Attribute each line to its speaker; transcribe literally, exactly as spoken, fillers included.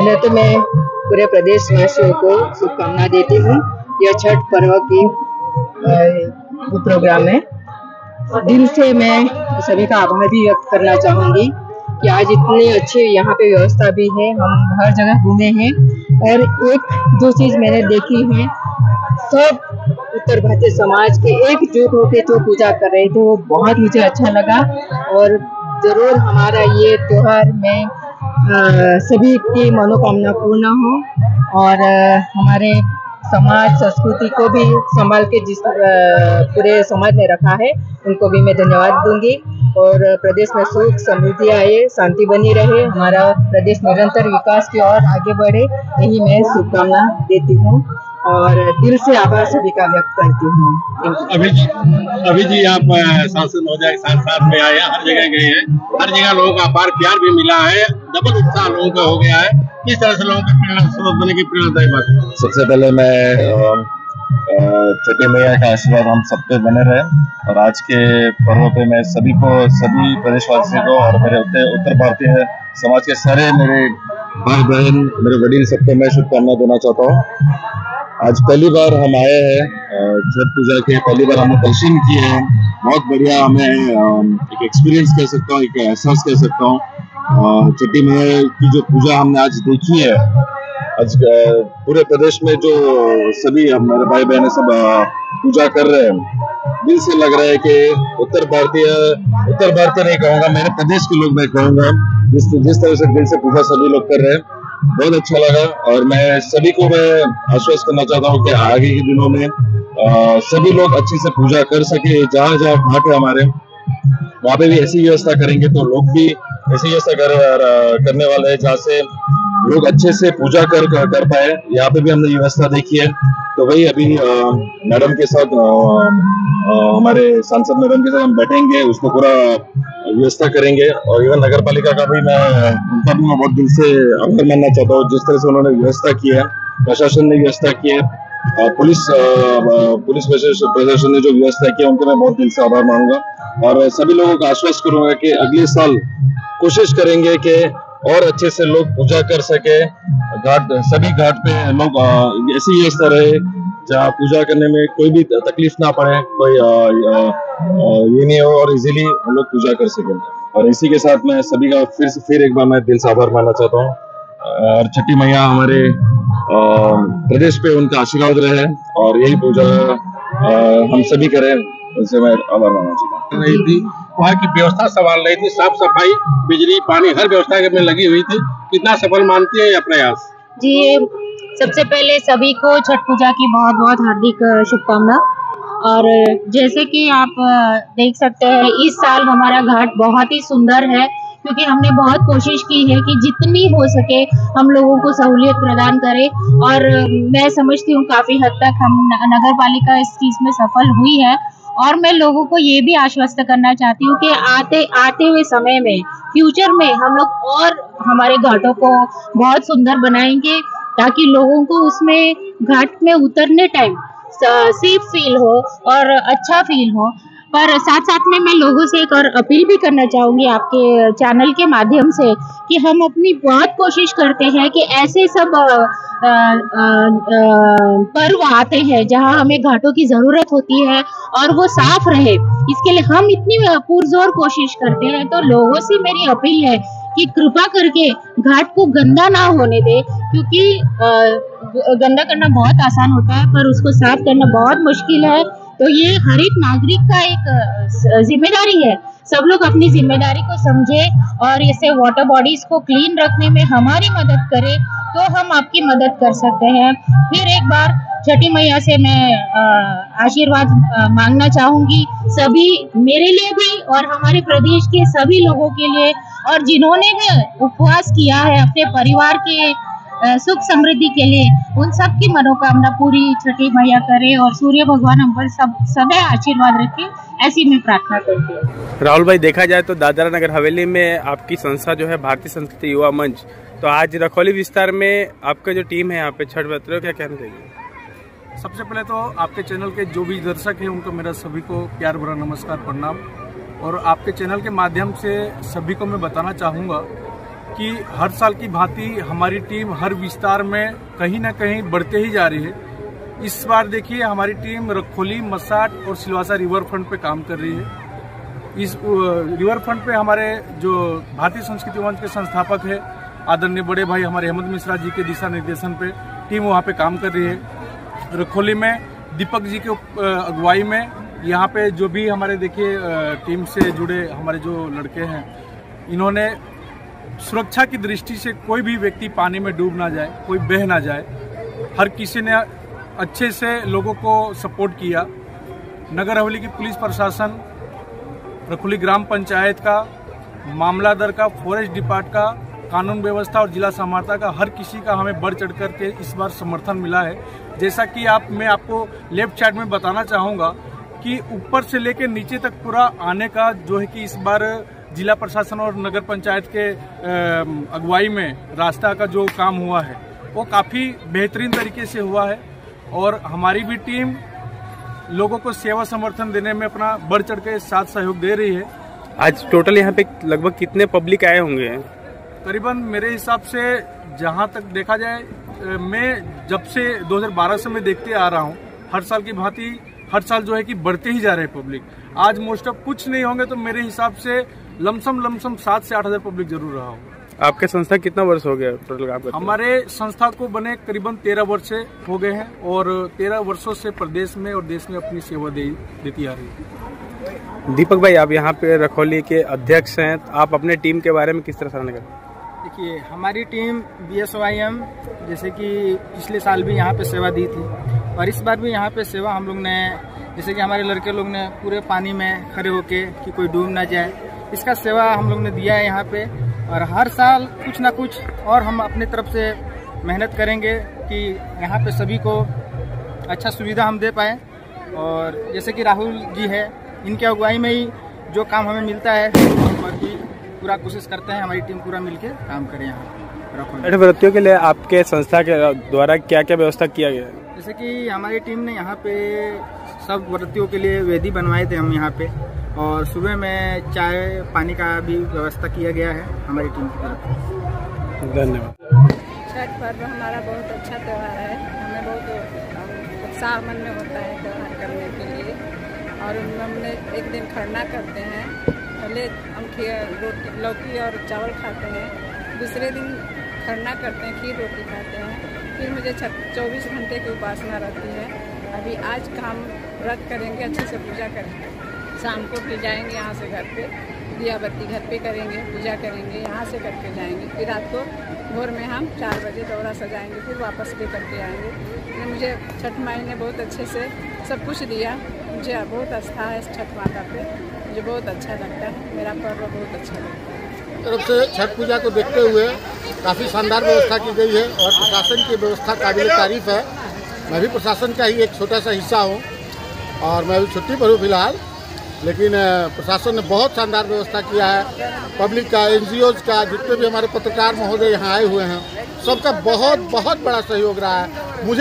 Speaker 1: पहले तो मैं पूरे प्रदेश वासियों को शुभकामना देती हूँ। यह छठ पर्व की प्रोग्राम में दिल से मैं सभी का आभार भी व्यक्त करना चाहूँगी कि आज इतनी अच्छी यहाँ पे व्यवस्था भी है। हम हर जगह घूमे हैं और एक दो चीज़ मैंने देखी है, सब उत्तर भारतीय समाज के एकजुट होकर जो पूजा कर रहे थे वो बहुत मुझे अच्छा लगा। और ज़रूर हमारा ये त्योहार में आ, सभी की मनोकामना पूर्ण हो और आ, हमारे समाज संस्कृति को भी संभाल के जिस पूरे समाज ने रखा है उनको भी मैं धन्यवाद दूंगी। और प्रदेश में सुख समृद्धि आए, शांति बनी रहे, हमारा प्रदेश निरंतर विकास की ओर आगे बढ़े, यही मैं शुभकामना देती हूँ और दिल से आभार सभी का व्यक्त करती हूँ।
Speaker 2: अभी जी अभी जी आप सांसद महोदय के साथ साथ में आए, हर जगह गए हैं, हर जगह लोगों का अपार प्यार भी मिला है, डबल उत्साह लोगों का हो गया है। किस तरह से लोगों का प्रेरणा स्रोत बने की प्रेरणादायी बात?
Speaker 3: सबसे पहले मैं छठी मैया का आशीर्वाद हम सब पे बने रहे और आज के पर्व पे मैं सभी को, सभी प्रदेशवासियों को और मेरे उत्तर भारतीय समाज के सारे मेरे भाई बहन, मेरे वडील सबको मैं शुभकामना देना चाहता हूँ। आज पहली बार हम आए हैं छठ पूजा के, पहली बार हमने दर्शन किए हैं, बहुत बढ़िया हमें एक एक्सपीरियंस कह सकता हूँ, एक एहसास कह सकता हूँ। छठी मैया की जो पूजा हमने आज देखी है, आज पूरे प्रदेश में जो सभी मेरे भाई बहन सब पूजा कर रहे हैं, दिल से लग रहा है कि उत्तर भारतीय उत्तर भारतीय नहीं कहूँगा, मेरे प्रदेश के लोग मैं कहूँगा, जिस जिस तरह से दिल से पूजा सभी लोग कर रहे हैं, बहुत अच्छा लगा। और मैं सभी को मैं आश्वस्त करना चाहता हूँ कि आगे के दिनों में आ, सभी लोग अच्छे से पूजा कर सके। जहाँ जहाँ घाट है हमारे, वहाँ पे भी ऐसी व्यवस्था करेंगे तो लोग भी ऐसी व्यवस्था कर, करने वाले हैं जहाँ से लोग अच्छे से पूजा कर कर, कर पाए। यहाँ पे भी हमने व्यवस्था देखी है, तो वही अभी मैडम के साथ आ, आ, हमारे सांसद मैडम के साथ हम बैठेंगे, उसको पूरा व्यवस्था करेंगे। और इवन नगर पालिका का भी मैं उनका भी मैं बहुत दिल से आभार मानना चाहता हूँ, जिस तरह से उन्होंने व्यवस्था की है, प्रशासन ने व्यवस्था की है, पुलिस पुलिस प्रशासन ने जो व्यवस्था की है, उनका मैं बहुत दिल से आभार मानूंगा। और सभी लोगों को आश्वस्त करूंगा कि अगले साल कोशिश करेंगे कि और अच्छे से लोग पूजा कर सके। घाट सभी घाट पे लोग ऐसी व्यवस्था रहे जहाँ पूजा करने में कोई भी तकलीफ ना पड़े, कोई आ, आ, आ, ये नहीं हो और इजीली लोग पूजा कर सकें। और इसी के साथ मैं सभी का फिर से फिर एक बार मैं दिल से आभार मानना चाहता हूँ। और छठी मैया हमारे आ, प्रदेश पे उनका आशीर्वाद रहे और यही पूजा आ, हम सभी करें, उनसे मैं आभार मानना चाहता हूँ।
Speaker 2: वहाँ की व्यवस्था संभाल रही थी, साफ सफाई, बिजली, पानी, हर व्यवस्था में लगी हुई थी। कितना सफल मानती है यह प्रयास?
Speaker 4: जी, सबसे पहले सभी को छठ पूजा की बहुत बहुत हार्दिक शुभकामना। और जैसे कि आप देख सकते हैं, इस साल हमारा घाट बहुत ही सुंदर है, क्योंकि हमने बहुत कोशिश की है कि जितनी हो सके हम लोगों को सहूलियत प्रदान करें। और मैं समझती हूँ काफ़ी हद तक हम नगर पालिका इस चीज़ में सफल हुई है। और मैं लोगों को ये भी आश्वस्त करना चाहती हूँ कि आते आते हुए समय में, फ्यूचर में हम लोग और हमारे घाटों को बहुत सुंदर बनाएंगे, ताकि लोगों को उसमें घाट में उतरने टाइम सेफ फील हो और अच्छा फील हो। पर साथ साथ में मैं लोगों से एक और अपील भी करना चाहूँगी आपके चैनल के माध्यम से, कि हम अपनी बहुत कोशिश करते हैं कि ऐसे सब पर्व आते हैं जहां हमें घाटों की ज़रूरत होती है और वो साफ रहे, इसके लिए हम इतनी पुरजोर कोशिश करते हैं। तो लोगों से मेरी अपील है कि कृपा करके घाट को गंदा ना होने दे, क्योंकि गंदा करना बहुत आसान होता है पर उसको साफ करना बहुत मुश्किल है। तो ये हर एक नागरिक का एक जिम्मेदारी है, सब लोग अपनी जिम्मेदारी को समझें और इससे वाटर बॉडीज को क्लीन रखने में हमारी मदद करें, तो हम आपकी मदद कर सकते हैं। फिर एक बार छठी मैया से मैं आशीर्वाद मांगना चाहूँगी, सभी मेरे लिए भी और हमारे प्रदेश के सभी लोगों के लिए, और जिन्होंने भी उपवास किया है अपने परिवार के सुख समृद्धि के लिए, उन सब की मनोकामना पूरी छठी मैया करे और सूर्य भगवान हम पर सब सदैव आशीर्वाद रखे, ऐसी मैं प्रार्थना करती हूँ।
Speaker 5: राहुल भाई, देखा जाए तो दादरा नगर हवेली में आपकी संस्था जो है भारतीय संस्कृति युवा मंच, तो आज रखौली विस्तार में आपका जो टीम है यहाँ पे छठ व्रत रहे हो, क्या कहना चाहिए?
Speaker 6: सबसे पहले तो आपके चैनल के जो भी दर्शक हैं उनको मेरा सभी को प्यार भरा नमस्कार, प्रणाम। और आपके चैनल के माध्यम से सभी को मैं बताना चाहूँगा कि हर साल की भांति हमारी टीम हर विस्तार में कहीं ना कहीं बढ़ते ही जा रही है। इस बार देखिए हमारी टीम रखोली, मसाट और सिलवासा रिवर फ्रंट पे काम कर रही है। इस रिवर फ्रंट पे हमारे जो भारतीय संस्कृति मंच के संस्थापक है आदरणीय बड़े भाई हमारे हेमंत मिश्रा जी के दिशा निर्देशन पे टीम वहाँ पे काम कर रही है। रखोली में दीपक जी के अगुवाई में यहाँ पे जो भी हमारे देखिए टीम से जुड़े हमारे जो लड़के हैं, इन्होंने सुरक्षा की दृष्टि से कोई भी व्यक्ति पानी में डूब ना जाए, कोई बह ना जाए, हर किसी ने अच्छे से लोगों को सपोर्ट किया। नगर हवेली की पुलिस प्रशासन, रखोली ग्राम पंचायत का, मामला दर का, फॉरेस्ट डिपार्ट का, कानून व्यवस्था और जिला समाहर्ता का, हर किसी का हमें बढ़ चढ़ कर के इस बार समर्थन मिला है। जैसा कि आप मैं आपको लेफ्ट साइड में बताना चाहूँगा कि ऊपर से लेकर नीचे तक पूरा आने का जो है कि इस बार जिला प्रशासन और नगर पंचायत के अगुवाई में रास्ता का जो काम हुआ है वो काफ़ी बेहतरीन तरीके से हुआ है और हमारी भी टीम लोगों को सेवा समर्थन देने में अपना बढ़ चढ़ के साथ सहयोग दे रही है।
Speaker 5: आज टोटल यहाँ पे लगभग कितने पब्लिक आए होंगे?
Speaker 6: करीबन मेरे हिसाब से जहाँ तक देखा जाए, मैं जब से दो हज़ार बारह से मैं देखते आ रहा हूँ, हर साल की भांति हर साल जो है कि बढ़ते ही जा रहे हैं पब्लिक। आज मोस्ट ऑफ कुछ नहीं होंगे तो मेरे हिसाब से लमसम लमसम सात से आठ हजार पब्लिक जरूर रहा होगा। आपके संस्था कितना वर्ष हो गया टोटल? आप हमारे संस्था को बने करीबन तेरह वर्ष हो गए हैं और तेरह वर्षों से प्रदेश में और देश में अपनी सेवा दे, देती आ रही है।
Speaker 5: दीपक भाई, आप यहाँ पे रखोली के अध्यक्ष हैं, तो आप अपने टीम के बारे में किस तरह सराहना करें?
Speaker 7: देखिए, हमारी team B S Y M जैसे कि पिछले साल भी यहाँ पे सेवा दी थी और इस बार भी यहाँ पे सेवा हम लोग ने, जैसे कि हमारे लड़के लोग ने पूरे पानी में खड़े होके कि कोई डूब ना जाए, इसका सेवा हम लोग ने दिया है यहाँ पे। और हर साल कुछ ना कुछ और हम अपने तरफ से मेहनत करेंगे कि यहाँ पे सभी को अच्छा सुविधा हम दे पाए। और जैसे कि राहुल जी है, इनके अगुवाई में ही जो काम हमें मिलता है हम बाकी पूरा कोशिश करते हैं हमारी टीम पूरा मिलके काम करे यहाँ।
Speaker 5: व्रतियों के लिए आपके संस्था के द्वारा क्या क्या व्यवस्था किया गया है?
Speaker 7: जैसे कि हमारी टीम ने यहाँ पे सब व्रतियों के लिए वेदी बनवाए थे हम यहाँ पे, और सुबह में चाय पानी का भी व्यवस्था किया गया है हमारी टीम की तरफ।
Speaker 5: धन्यवाद।
Speaker 8: छठ पर्व हमारा बहुत अच्छा त्यौहार है, हमें बहुत उत्साह मन में होता है त्यौहार करने के लिए। और उनमें हमने एक दिन खरना करते हैं, पहले हम रोटी लौकी और चावल खाते हैं, दूसरे दिन खरना करते हैं, खीर रोटी खाते हैं, फिर मुझे चौबीस घंटे की उपासना रहती है। अभी आज का हम व्रत करेंगे, अच्छे से पूजा करेंगे, शाम को फिर जाएंगे यहाँ से घर पे, दिया बत्ती घर पे करेंगे, पूजा करेंगे, यहाँ से करके जाएंगे, फिर रात को भोर में हम चार बजे दौरा सजाएंगे, फिर वापस ले करके आएंगे। तो मुझे छठ माई ने बहुत अच्छे से सब कुछ दिया, मुझे बहुत आस्था है छठ माता पे, मुझे बहुत अच्छा लगता है, मेरा पर्व बहुत अच्छा लगता है।
Speaker 9: तरफ से छठ पूजा को देखते हुए काफ़ी शानदार व्यवस्था की गई है और प्रशासन की व्यवस्था काबिल तारीफ है। मैं भी प्रशासन का ही एक छोटा सा हिस्सा हूँ और मैं अभी छुट्टी पर हूँ फिलहाल, लेकिन प्रशासन ने बहुत शानदार व्यवस्था किया है। पब्लिक का, एन जी ओज़ का, जितने भी हमारे पत्रकार महोदय यहाँ आए हुए हैं, सबका बहुत बहुत बड़ा सहयोग रहा है। मुझे